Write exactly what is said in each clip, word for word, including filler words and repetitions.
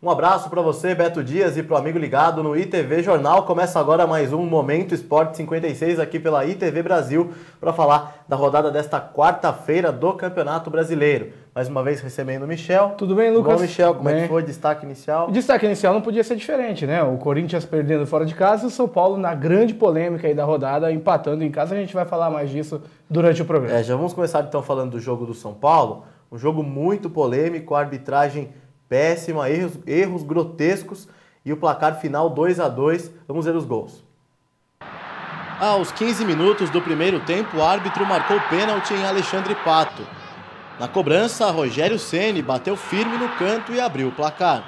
Um abraço para você, Beto Dias, e para o amigo ligado no I T V Jornal. Começa agora mais um Momento Esporte cinquenta e seis aqui pela I T V Brasil para falar da rodada desta quarta-feira do Campeonato Brasileiro. Mais uma vez recebendo o Michel. Tudo bem, Lucas? Bom, Michel, como bem. é que foi? Destaque inicial? O destaque inicial não podia ser diferente, né? O Corinthians perdendo fora de casa e o São Paulo na grande polêmica aí da rodada, empatando em casa. A gente vai falar mais disso durante o programa. É, já vamos começar então falando do jogo do São Paulo. Um jogo muito polêmico, a arbitragem péssima, erros, erros grotescos e o placar final dois a dois. Vamos ver os gols. Aos quinze minutos do primeiro tempo, o árbitro marcou pênalti em Alexandre Pato. Na cobrança, Rogério Ceni bateu firme no canto e abriu o placar.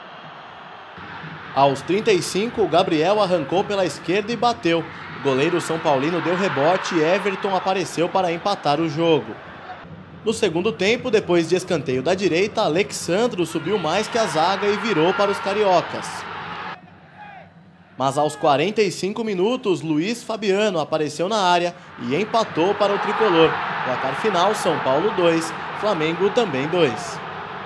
Aos trinta e cinco, o Gabriel arrancou pela esquerda e bateu. O goleiro São Paulino deu rebote e Everton apareceu para empatar o jogo. No segundo tempo, depois de escanteio da direita, Alexandro subiu mais que a zaga e virou para os cariocas. Mas aos quarenta e cinco minutos, Luiz Fabiano apareceu na área e empatou para o tricolor. Placar final, São Paulo dois, Flamengo também dois.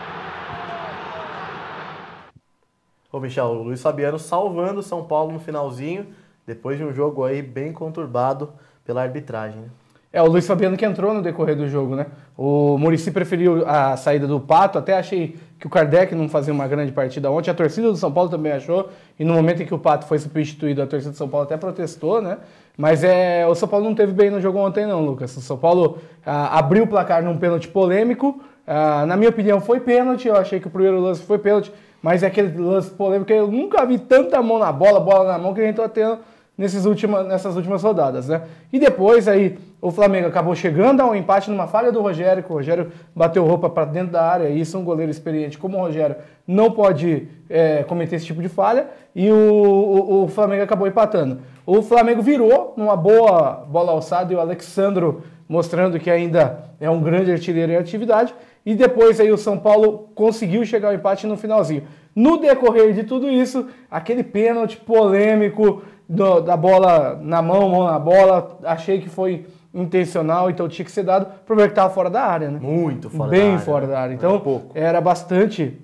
Ô Michel, o Luiz Fabiano salvando o São Paulo no finalzinho, depois de um jogo aí bem conturbado pela arbitragem, né? É, o Luiz Fabiano que entrou no decorrer do jogo, né? O Muricy preferiu a saída do Pato, até achei que o Kardec não fazia uma grande partida ontem, a torcida do São Paulo também achou, e no momento em que o Pato foi substituído, a torcida do São Paulo até protestou, né? Mas é, o São Paulo não teve bem no jogo ontem não, Lucas. O São Paulo ah, abriu o placar num pênalti polêmico, ah, na minha opinião foi pênalti, eu achei que o primeiro lance foi pênalti, mas é aquele lance polêmico, eu nunca vi tanta mão na bola, bola na mão, que a gente tá tendo nesses última, nessas últimas rodadas, né? E depois aí o Flamengo acabou chegando ao empate numa falha do Rogério, que o Rogério bateu roupa para dentro da área, e isso um goleiro experiente como o Rogério não pode é, cometer esse tipo de falha, e o, o, o Flamengo acabou empatando. O Flamengo virou numa boa bola alçada e o Alexandro mostrando que ainda é um grande artilheiro em atividade, e depois aí o São Paulo conseguiu chegar ao empate no finalzinho. No decorrer de tudo isso, aquele pênalti polêmico do, da bola na mão, mão na bola, achei que foi intencional, então tinha que ser dado. O problema é que estava fora da área, né? Muito fora Bem da área. Bem fora da área. Então, era, pouco. era bastante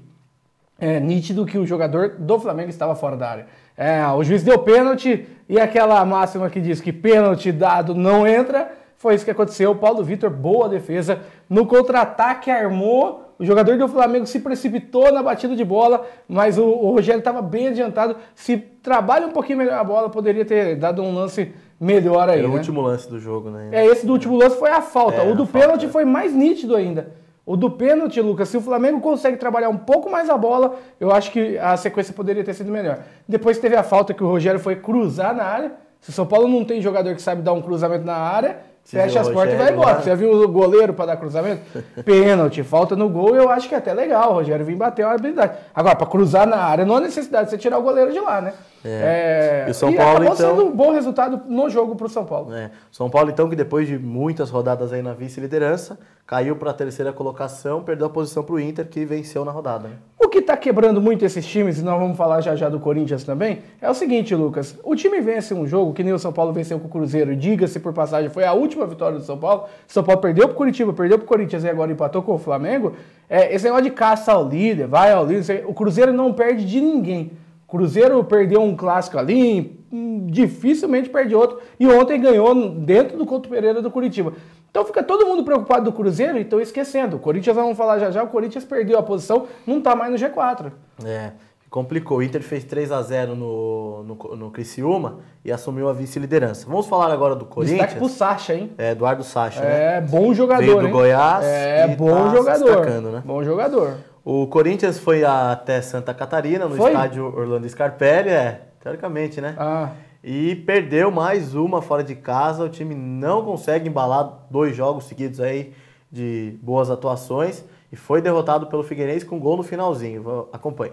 é, nítido que o jogador do Flamengo estava fora da área. É, o juiz deu pênalti e aquela máxima que diz que pênalti dado não entra, foi isso que aconteceu. O Paulo Vitor, boa defesa. No contra-ataque, armou. O jogador do Flamengo se precipitou na batida de bola, mas o, o Rogério estava bem adiantado. Se trabalha um pouquinho melhor a bola, poderia ter dado um lance melhor aí. Era o né? último lance do jogo, né? É, esse do último lance foi a falta. É, o do pênalti falta, foi mais nítido ainda. O do pênalti, Lucas, se o Flamengo consegue trabalhar um pouco mais a bola, eu acho que a sequência poderia ter sido melhor. Depois teve a falta que o Rogério foi cruzar na área. Se o São Paulo não tem jogador que sabe dar um cruzamento na área, Se fecha as portas e vai embora. Você já viu o goleiro para dar cruzamento? Pênalti, falta no gol, eu acho que é até legal. O Rogério vir bater uma habilidade. Agora, para cruzar na área, não há necessidade de você tirar o goleiro de lá, né? É. É... E o São e Paulo, acabou então... sendo um bom resultado no jogo para o São Paulo. É. São Paulo, então, que depois de muitas rodadas aí na vice-liderança, caiu para a terceira colocação, perdeu a posição para o Inter, que venceu na rodada. Né? O que está quebrando muito esses times, e nós vamos falar já já do Corinthians também, é o seguinte, Lucas. O time vence um jogo, que nem o São Paulo venceu com o Cruzeiro, e diga-se por passagem, foi a última vitória do São Paulo. São Paulo perdeu para o Curitiba, perdeu para o Corinthians e agora empatou com o Flamengo. É, esse negócio de caça ao líder, vai ao líder, o Cruzeiro não perde de ninguém. O Cruzeiro perdeu um clássico ali, dificilmente perde outro, e ontem ganhou dentro do Couto Pereira do Curitiba. Então fica todo mundo preocupado do Cruzeiro e estão esquecendo. O Corinthians, vamos falar já já, o Corinthians perdeu a posição, não está mais no G quatro. É, complicou. O Inter fez três a zero no, no, no Criciúma e assumiu a vice-liderança. Vamos falar agora do Corinthians. Destaque pro Sacha, hein? É, Eduardo Sacha, é, né? bom jogador, Veio do hein? Goiás É, e bom tá jogador. destacando, né? Bom jogador. O Corinthians foi até Santa Catarina, no foi? estádio Orlando Scarpelli, é, teoricamente, né? Ah. E perdeu mais uma fora de casa. O time não consegue embalar dois jogos seguidos aí de boas atuações e foi derrotado pelo Figueirense com gol no finalzinho. Acompanhe.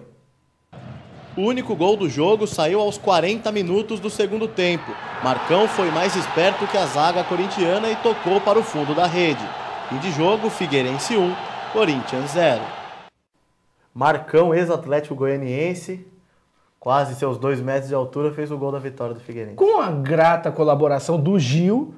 O único gol do jogo saiu aos quarenta minutos do segundo tempo. Marcão foi mais esperto que a zaga corintiana e tocou para o fundo da rede. Fim de jogo, Figueirense um, Corinthians zero. Marcão, ex-atlético goianiense, quase seus dois metros de altura, fez o gol da vitória do Figueirense. Com a grata colaboração do Gil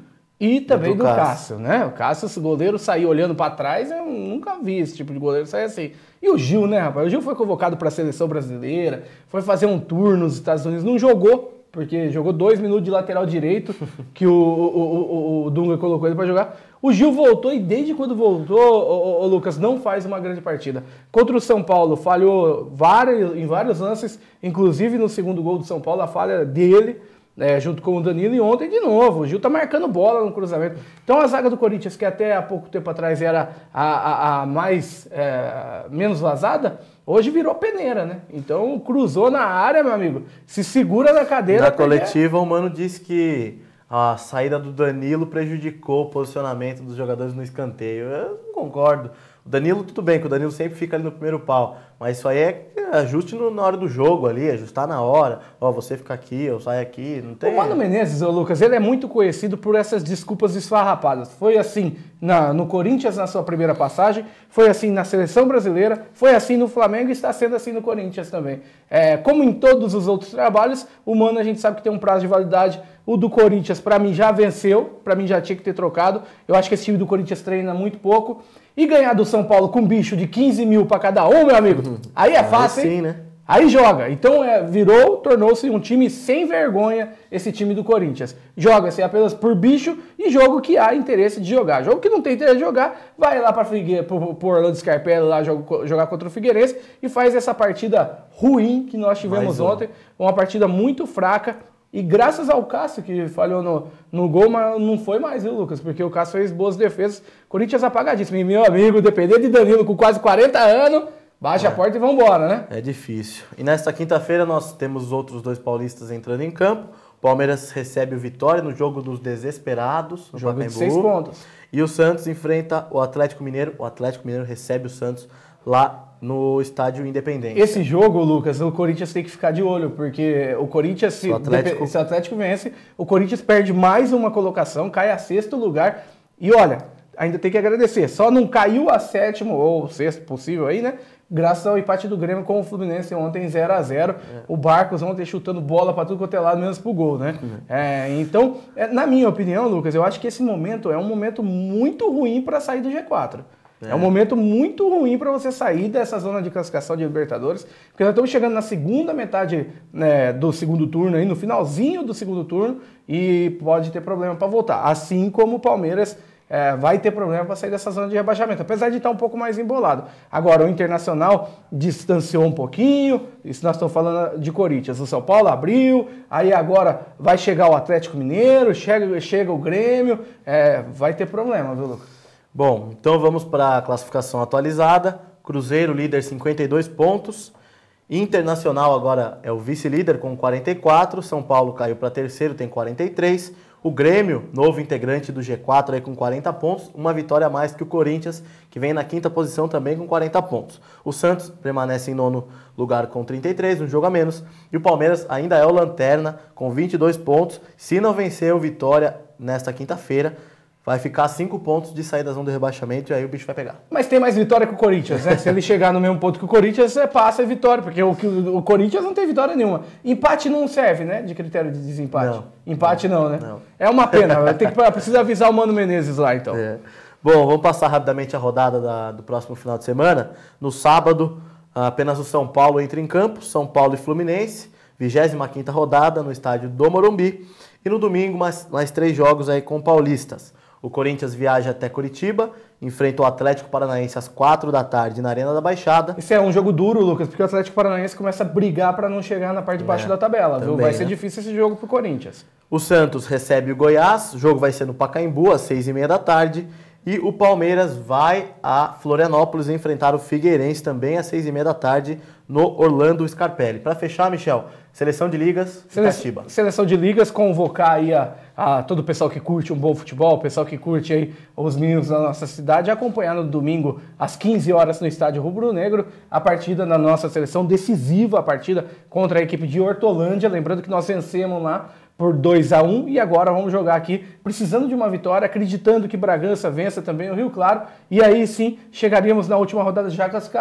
E também do do Cássio. Cássio, né? O Cássio, esse goleiro sair olhando para trás, eu nunca vi esse tipo de goleiro sair assim. E o Gil, né, rapaz? O Gil foi convocado para a seleção brasileira, foi fazer um tour nos Estados Unidos, não jogou, porque jogou dois minutos de lateral direito, que o, o, o, o Dunga colocou ele para jogar. O Gil voltou e desde quando voltou, o, o, o Lucas, não faz uma grande partida. Contra o São Paulo, falhou vários, em vários lances, inclusive no segundo gol do São Paulo, a falha dele, É, junto com o Danilo, e ontem de novo, o Gil tá marcando bola no cruzamento. Então a zaga do Corinthians, que até há pouco tempo atrás era a, a, a mais, é, menos vazada, hoje virou peneira, né? Então cruzou na área, meu amigo, se segura na cadeira. Na coletiva, o Mano disse que a saída do Danilo prejudicou o posicionamento dos jogadores no escanteio. Eu não concordo. O Danilo, tudo bem, que o Danilo sempre fica ali no primeiro pau, mas isso aí é ajuste no, na hora do jogo ali, ajustar na hora. Ó, você fica aqui, eu saio aqui, não tem... O Mano Menezes, ô Lucas, ele é muito conhecido por essas desculpas esfarrapadas. Foi assim na, no Corinthians na sua primeira passagem, foi assim na Seleção Brasileira, foi assim no Flamengo e está sendo assim no Corinthians também. É, como em todos os outros trabalhos, o Mano a gente sabe que tem um prazo de validade. O do Corinthians, para mim, já venceu, para mim já tinha que ter trocado. Eu acho que esse time do Corinthians treina muito pouco. E ganhar do São Paulo com um bicho de quinze mil para cada um, meu amigo, aí é fácil, aí sim, hein? né? Aí joga. Então é, virou, tornou-se um time sem vergonha esse time do Corinthians. Joga-se apenas por bicho e jogo que há interesse de jogar. Jogo que não tem interesse de jogar, vai lá para o Orlando Scarpelli lá jogo, jogar contra o Figueirense e faz essa partida ruim que nós tivemos ontem. Uma partida muito fraca. E graças ao Cássio, que falhou no, no gol, mas não foi mais, viu, Lucas? Porque o Cássio fez boas defesas. Corinthians apagadíssimo. E, meu amigo, depender de Danilo com quase quarenta anos, baixa é. a porta e vambora, né? É difícil. E nesta quinta-feira nós temos os outros dois paulistas entrando em campo. O Palmeiras recebe o Vitória no jogo dos desesperados, no jogo Pacaembu. De seis pontos. E o Santos enfrenta o Atlético Mineiro. O Atlético Mineiro recebe o Santos lá no Estádio Independente. Esse jogo, Lucas, o Corinthians tem que ficar de olho, porque o Corinthians, se o Atlético, se o Atlético vence, o Corinthians perde mais uma colocação, cai a sexto lugar. E olha, ainda tem que agradecer, só não caiu a sétimo ou sexto possível aí, né? Graças ao empate do Grêmio com o Fluminense ontem zero a zero. É. O Barcos ontem chutando bola para tudo quanto é lado, menos pro gol, né? Uhum. É, então, é, na minha opinião, Lucas, eu acho que esse momento é um momento muito ruim para sair do G quatro. É. é um momento muito ruim para você sair dessa zona de classificação de Libertadores, porque nós estamos chegando na segunda metade, né, do segundo turno, aí, no finalzinho do segundo turno, e pode ter problema para voltar. Assim como o Palmeiras é, vai ter problema para sair dessa zona de rebaixamento, apesar de estar um pouco mais embolado. Agora, o Internacional distanciou um pouquinho, isso nós estamos falando de Corinthians. O São Paulo abriu, aí agora vai chegar o Atlético Mineiro, chega, chega o Grêmio, é, vai ter problema, viu, Lucas? Bom, então vamos para a classificação atualizada. Cruzeiro, líder, cinquenta e dois pontos. Internacional agora é o vice-líder com quarenta e quatro. São Paulo caiu para terceiro, tem quarenta e três. O Grêmio, novo integrante do G quatro, aí com quarenta pontos. Uma vitória a mais que o Corinthians, que vem na quinta posição também com quarenta pontos. O Santos permanece em nono lugar com trinta e três, um jogo a menos. E o Palmeiras ainda é o lanterna com vinte e dois pontos. Se não vencer o Vitória nesta quinta-feira, vai ficar cinco pontos de sair da zona do rebaixamento e aí o bicho vai pegar. Mas tem mais vitória que o Corinthians, né? Se ele chegar no mesmo ponto que o Corinthians, é passa a vitória, porque o, o Corinthians não tem vitória nenhuma. Empate não serve, né? De critério de desempate. Não, Empate não, não né? Não. É uma pena. Tem que, precisa avisar o Mano Menezes lá, então. É. Bom, vamos passar rapidamente a rodada da, do próximo final de semana. No sábado, apenas o São Paulo entra em campo. São Paulo e Fluminense. vigésima quinta rodada no estádio do Morumbi. E no domingo, mais, mais três jogos aí com paulistas. O Corinthians viaja até Curitiba, enfrenta o Atlético Paranaense às quatro da tarde na Arena da Baixada. Isso é um jogo duro, Lucas, porque o Atlético Paranaense começa a brigar para não chegar na parte de baixo é, da tabela, também, viu? Vai ser né? difícil esse jogo pro Corinthians. O Santos recebe o Goiás, o jogo vai ser no Pacaembu às seis e meia da tarde. E o Palmeiras vai a Florianópolis enfrentar o Figueirense também às seis e meia da tarde no Orlando Scarpelli. Para fechar, Michel, seleção de ligas, Itatiba. Seleção de ligas, convocar aí a, a todo o pessoal que curte um bom futebol, o pessoal que curte aí os meninos da nossa cidade, acompanhar no domingo às quinze horas no estádio Rubro Negro, a partida da nossa seleção decisiva, a partida contra a equipe de Hortolândia, lembrando que nós vencemos lá por dois a um e agora vamos jogar aqui precisando de uma vitória, acreditando que Bragança vença também o Rio Claro e aí sim chegaríamos na última rodada já classificado.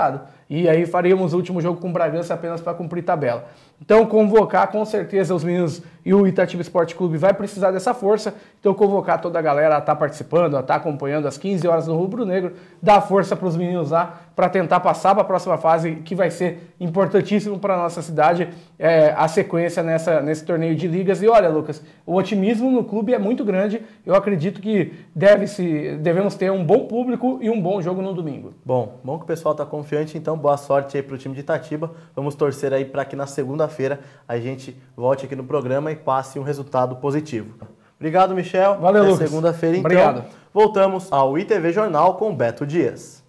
E aí faríamos o último jogo com o Bragança apenas para cumprir tabela. Então, convocar com certeza os meninos e o Itatiba Esporte Clube vai precisar dessa força. Então, convocar toda a galera a estar participando, a estar acompanhando às quinze horas no Rubro Negro, dar força para os meninos lá para tentar passar para a próxima fase, que vai ser importantíssimo para a nossa cidade, é, a sequência nessa, nesse torneio de ligas. E olha, Lucas, o otimismo no clube é muito grande. Eu acredito que deve -se, devemos ter um bom público e um bom jogo no domingo. Bom, bom que o pessoal está confiante, então boa sorte aí para o time de Itatiba. Vamos torcer aí para que na segunda-feira a gente volte aqui no programa e passe um resultado positivo. Obrigado, Michel. Valeu, Até Lucas. segunda-feira, então. Obrigado. Voltamos ao I T V Jornal com Beto Dias.